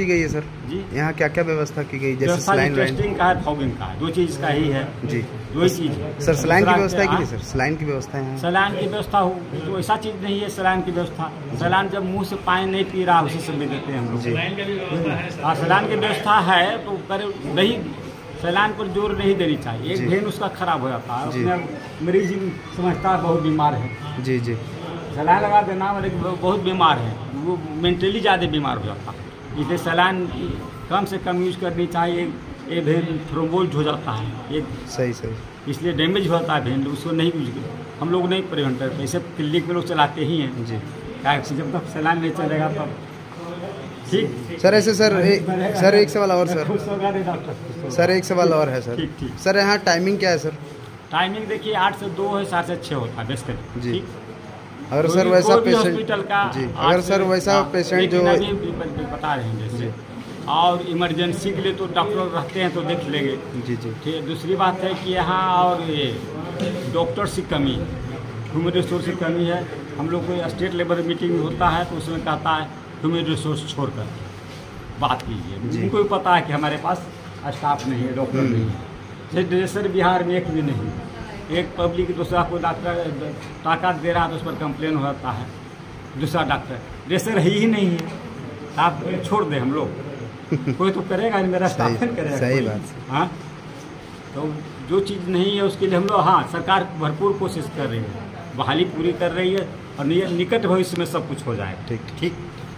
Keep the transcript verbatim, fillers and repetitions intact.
की गई है सर जी? यहाँ क्या क्या व्यवस्था की गई, जैसे सलाइन टेस्टिंग का है, फॉगिंग का है, दो चीज़ का ही है जी? दो ही चीज़ है। सर सलाइन की दूसरा व्यवस्था है कि क्या- नहीं सर? सलाइन की व्यवस्था है यहाँ? सलाइन की व्यवस्था हो तो ऐसा चीज़ नहीं है सलाइन की व्यवस्था। सलाइन जब मुंह से पानी नहीं पी रहा उसी से भी देते हैं हम लोग। जी हाँ, सलाइन की व्यवस्था है तो करे नहीं, सलाइन पर जोर नहीं देनी चाहिए। एक जी। भेन उसका खराब हो जाता है, जी। अपने मरीज समझता है बहुत बीमार है, जी जी सलाइन लगा देना वाले बहुत बीमार है, वो मेंटली ज़्यादा बीमार हो जाता है। इसलिए सलाइन कम से कम यूज करनी चाहिए। ये भेन थ्रोम्बोल्ड हो जाता है, ये सही सही इसलिए डैमेज होता है भेन, उसको नहीं यूज कर हम लोग नहीं प्रिवेंट करते। ऐसे क्लिनिक में लोग चलाते ही हैं जी। क्या, जब तक सलाइन नहीं चलेगा तब ठीक। सर ऐसे सर एक सर एक सवाल और सर खुश होगा रे डॉक्टर। सर एक सवाल और है सर। ठीक ठीक। सर यहाँ टाइमिंग क्या है सर? टाइमिंग देखिए आठ से दो है, सात से छः होता है बेसिकली। जी। ठीक। अगर कोई सर भी- वैसा कोई भी पेशेंट हॉस्पिटल का जी, आठ अगर से- सर वैसा हाँ, पेशेंट जो लेकिन अभी ब- बता रहे हैं जैसे, और इमरजेंसी के लिए तो डॉक्टर रहते हैं तो देख लेंगे। जी जी ठीक। दूसरी बात है कि यहाँ और ये डॉक्टर्स की कमी है, ह्यूमन रिसोर्स की कमी है। हम लोग को स्टेट लेवल मीटिंग होता है तो उसमें कहता है ह्यूमन रिसोर्स छोड़कर बात कीजिए। जी। उनको भी पता है कि हमारे पास स्टाफ नहीं है, डॉक्टर नहीं है। जैसे ड्रेसर बिहार में एक भी नहीं है। एक पब्लिक दूसरा कोई डॉक्टर ताकत दे रहा है तो उस पर कंप्लेन हो जाता है, दूसरा डॉक्टर ड्रेसर है ही नहीं है, आप छोड़ दें हम लोग कोई तो करेगा नहीं, मेरा स्टाफ सही करेगा सही कोई। बात। हाँ, तो जो चीज़ नहीं है उसके लिए हम लोग, हाँ सरकार भरपूर कोशिश कर रही है, बहाली पूरी कर रही है और नि- निकट भविष्य में सब कुछ हो जाएगा। ठीक। ठीक।